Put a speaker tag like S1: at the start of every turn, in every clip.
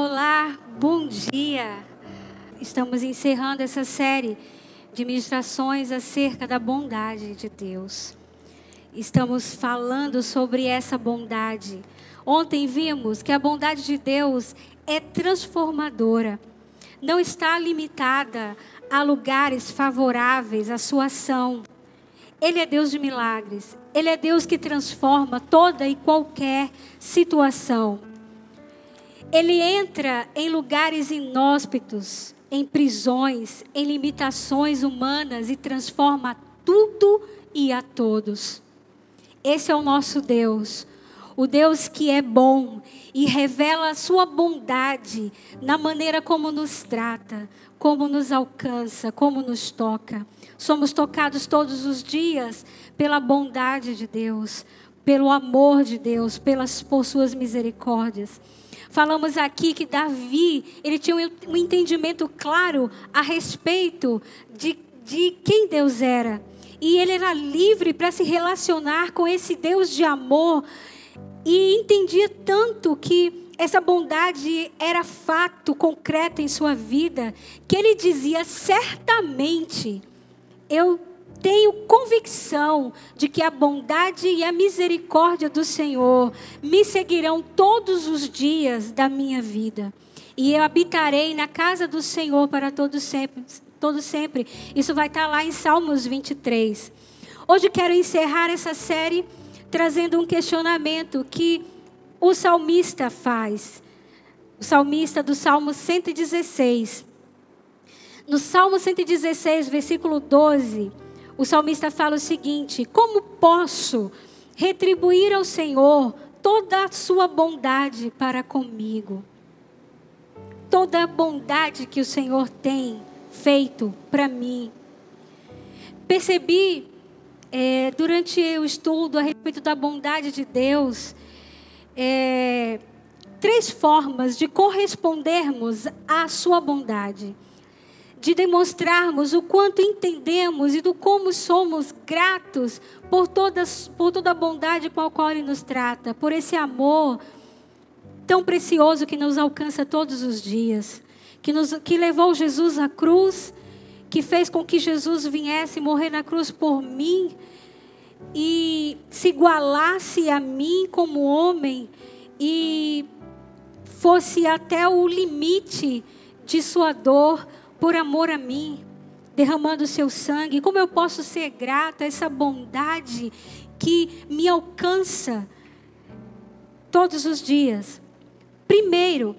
S1: Olá, bom dia. Estamos encerrando essa série de ministrações acerca da bondade de Deus. Estamos falando sobre essa bondade. Ontem vimos que a bondade de Deus é transformadora. Não está limitada a lugares favoráveis à sua ação. Ele é Deus de milagres. Ele é Deus que transforma toda e qualquer situação. Ele entra em lugares inóspitos, em prisões, em limitações humanas e transforma tudo e a todos. Esse é o nosso Deus, o Deus que é bom e revela a sua bondade na maneira como nos trata, como nos alcança, como nos toca. Somos tocados todos os dias pela bondade de Deus, pelo amor de Deus, por suas misericórdias. Falamos aqui que Davi, ele tinha um entendimento claro a respeito de quem Deus era. E ele era livre para se relacionar com esse Deus de amor. E entendia tanto que essa bondade era fato concreto em sua vida, que ele dizia: certamente, eu tenho convicção de que a bondade e a misericórdia do Senhor me seguirão todos os dias da minha vida. E eu habitarei na casa do Senhor para todo sempre. Isso vai estar lá em Salmos 23. Hoje quero encerrar essa série trazendo um questionamento que o salmista faz. O salmista do Salmo 116. No Salmo 116, versículo 12... o salmista fala o seguinte: como posso retribuir ao Senhor toda a sua bondade para comigo? Toda a bondade que o Senhor tem feito para mim. Percebi, durante o estudo a respeito da bondade de Deus, 3 formas de correspondermos à sua bondade. De demonstrarmos o quanto entendemos e do como somos gratos por toda a bondade com a qual Ele nos trata, por esse amor tão precioso que nos alcança todos os dias, que levou Jesus à cruz, que fez com que Jesus viesse morrer na cruz por mim e se igualasse a mim como homem e fosse até o limite de sua dor, por amor a mim, derramando o seu sangue. Como eu posso ser grata a essa bondade que me alcança todos os dias? Primeiro,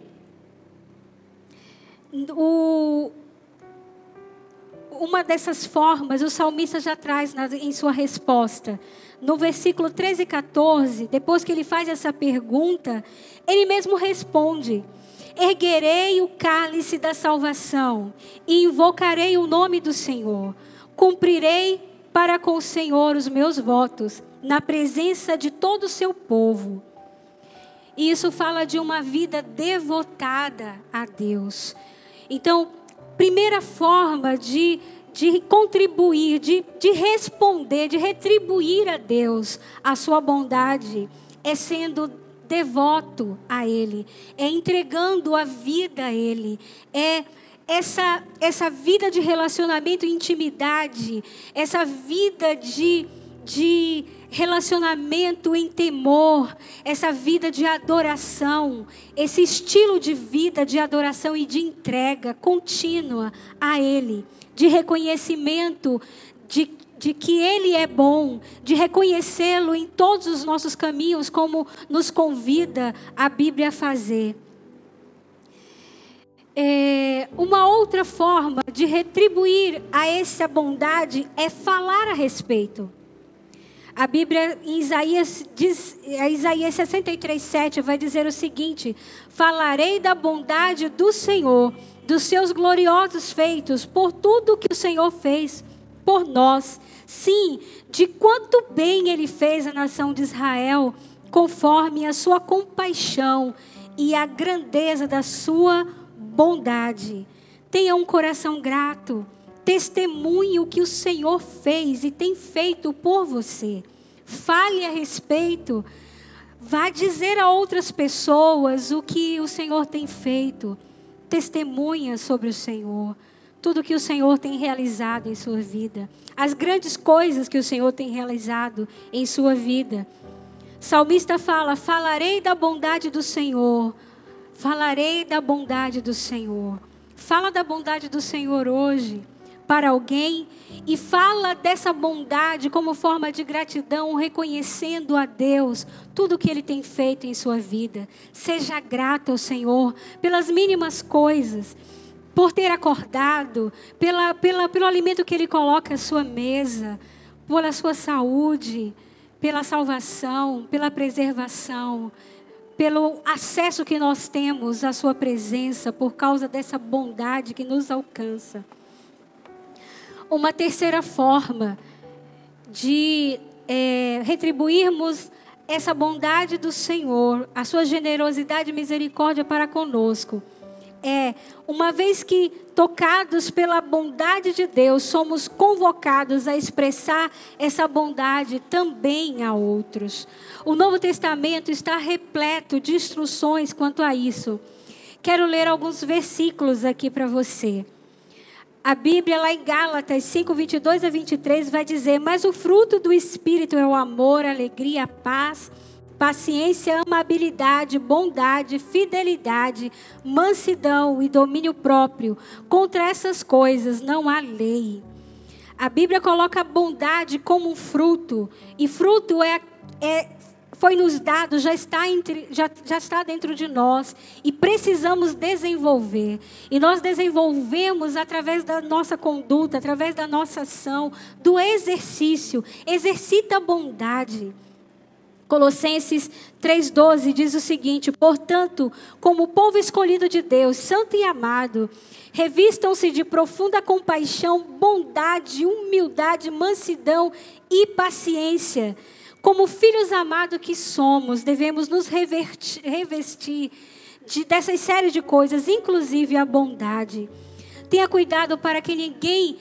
S1: uma dessas formas, o salmista já traz em sua resposta. No versículo 13 e 14, depois que ele faz essa pergunta, ele mesmo responde: erguerei o cálice da salvação e invocarei o nome do Senhor. Cumprirei para com o Senhor os meus votos, na presença de todo o seu povo. E isso fala de uma vida devotada a Deus. Então, primeira forma de contribuir, de responder, de retribuir a Deus a sua bondade, é sendo devoto a Ele, é entregando a vida a Ele, é essa vida de relacionamento e intimidade, essa vida de relacionamento em temor, essa vida de adoração, esse estilo de vida de adoração e de entrega contínua a Ele, de reconhecimento de que Ele é bom, de reconhecê-lo em todos os nossos caminhos, como nos convida a Bíblia a fazer. Uma outra forma de retribuir a essa bondade é falar a respeito. A Bíblia, em Isaías 63:7, vai dizer o seguinte: falarei da bondade do Senhor, dos seus gloriosos feitos, por tudo que o Senhor fez por nós. Sim, de quanto bem Ele fez à nação de Israel, conforme a sua compaixão e a grandeza da sua bondade. Tenha um coração grato. Testemunhe o que o Senhor fez e tem feito por você. Fale a respeito. Vá dizer a outras pessoas o que o Senhor tem feito. Testemunha sobre o Senhor. Tudo que o Senhor tem realizado em sua vida. As grandes coisas que o Senhor tem realizado em sua vida. O salmista fala: falarei da bondade do Senhor. Falarei da bondade do Senhor. Fala da bondade do Senhor hoje para alguém e fala dessa bondade como forma de gratidão, reconhecendo a Deus tudo o que Ele tem feito em sua vida. Seja grato ao Senhor pelas mínimas coisas, por ter acordado, pelo alimento que Ele coloca à sua mesa, pela sua saúde, pela salvação, pela preservação, pelo acesso que nós temos à sua presença, por causa dessa bondade que nos alcança. Uma terceira forma de retribuirmos essa bondade do Senhor, a sua generosidade e misericórdia para conosco, uma vez que tocados pela bondade de Deus, somos convocados a expressar essa bondade também a outros. O Novo Testamento está repleto de instruções quanto a isso. Quero ler alguns versículos aqui para você. A Bíblia, lá em Gálatas 5, 22 a 23, vai dizer: mas o fruto do Espírito é o amor, a alegria, a paz, paciência, amabilidade, bondade, fidelidade, mansidão e domínio próprio. Contra essas coisas não há lei. A Bíblia coloca a bondade como um fruto. E fruto foi nos dado, já está dentro de nós. E precisamos desenvolver. E nós desenvolvemos através da nossa conduta, através da nossa ação, do exercício. Exercita a bondade. Colossenses 3,12 diz o seguinte: portanto, como povo escolhido de Deus, santo e amado, revistam-se de profunda compaixão, bondade, humildade, mansidão e paciência. Como filhos amados que somos, devemos nos revestir dessas séries de coisas, inclusive a bondade. Tenha cuidado para que ninguém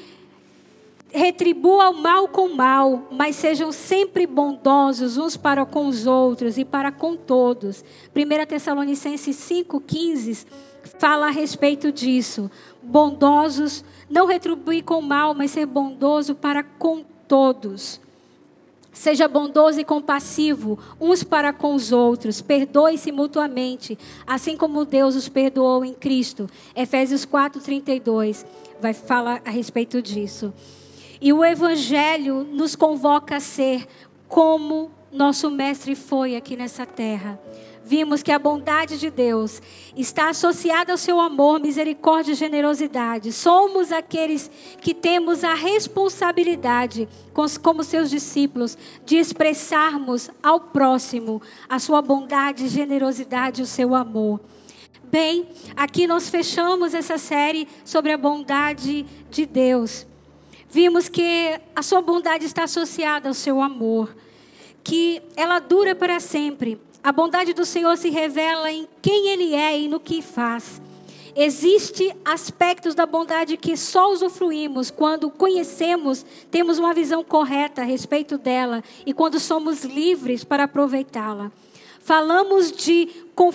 S1: retribua o mal com o mal, mas sejam sempre bondosos uns para com os outros e para com todos. 1 Tessalonicenses 5,15 fala a respeito disso. Bondosos, não retribuir com o mal, mas ser bondoso para com todos. Seja bondoso e compassivo uns para com os outros. Perdoe-se mutuamente, assim como Deus os perdoou em Cristo. Efésios 4,32 vai falar a respeito disso. E o Evangelho nos convoca a ser como nosso Mestre foi aqui nessa terra. Vimos que a bondade de Deus está associada ao seu amor, misericórdia e generosidade. Somos aqueles que temos a responsabilidade, como seus discípulos, de expressarmos ao próximo a sua bondade, generosidade e o seu amor. Bem, aqui nós fechamos essa série sobre a bondade de Deus. Vimos que a sua bondade está associada ao seu amor, que ela dura para sempre. A bondade do Senhor se revela em quem Ele é e no que faz. Existem aspectos da bondade que só usufruímos quando conhecemos, temos uma visão correta a respeito dela e quando somos livres para aproveitá-la. Falamos de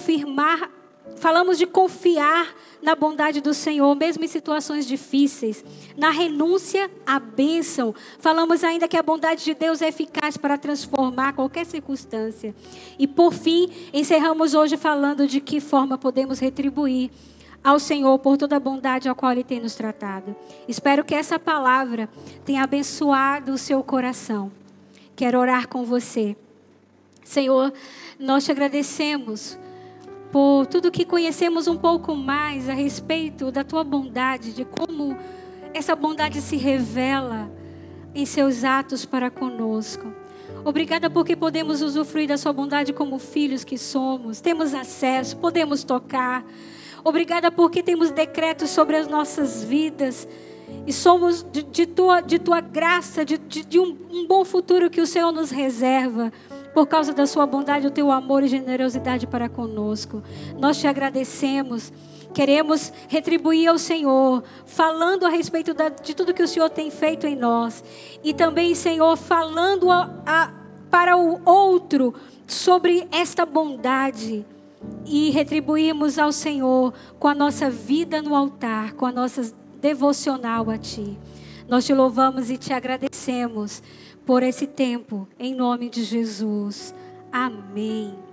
S1: confiar na bondade do Senhor, mesmo em situações difíceis. Na renúncia à bênção. Falamos ainda que a bondade de Deus é eficaz para transformar qualquer circunstância. E por fim, encerramos hoje falando de que forma podemos retribuir ao Senhor por toda a bondade ao qual Ele tem nos tratado. Espero que essa palavra tenha abençoado o seu coração. Quero orar com você. Senhor, nós te agradecemos por tudo que conhecemos um pouco mais a respeito da tua bondade, de como essa bondade se revela em seus atos para conosco. Obrigada porque podemos usufruir da sua bondade como filhos que somos, temos acesso, podemos tocar. Obrigada porque temos decretos sobre as nossas vidas e somos de tua graça, de um bom futuro que o Senhor nos reserva. Por causa da sua bondade, o teu amor e generosidade para conosco. Nós te agradecemos. Queremos retribuir ao Senhor, falando a respeito de tudo que o Senhor tem feito em nós. E também, Senhor, falando para o outro sobre esta bondade e retribuirmos ao Senhor com a nossa vida no altar, com a nossa devocional a Ti. Nós te louvamos e te agradecemos por esse tempo, em nome de Jesus. Amém.